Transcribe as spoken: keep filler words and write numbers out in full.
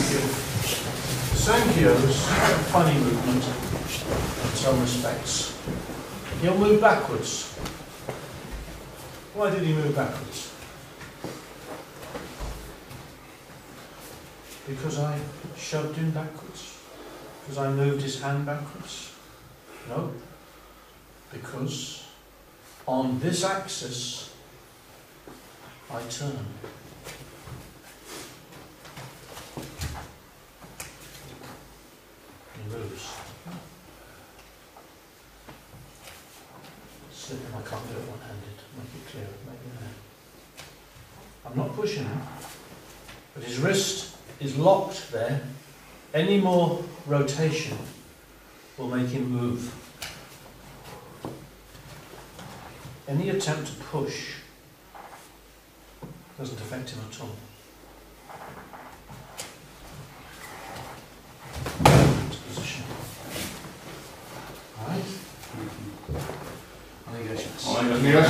Sankyo. Sankyo's a funny movement in some respects. He'll move backwards. Why did he move backwards? Because I shoved him backwards? Because I moved his hand backwards? No. Because on this axis I turn. He moves. Slipping, I can't do it one-handed. Make it clear. Maybe there. I'm not pushing him, but his wrist is locked there. Any more rotation will make him move. Any attempt to push doesn't affect him at all. Into position. Alright? お願いします。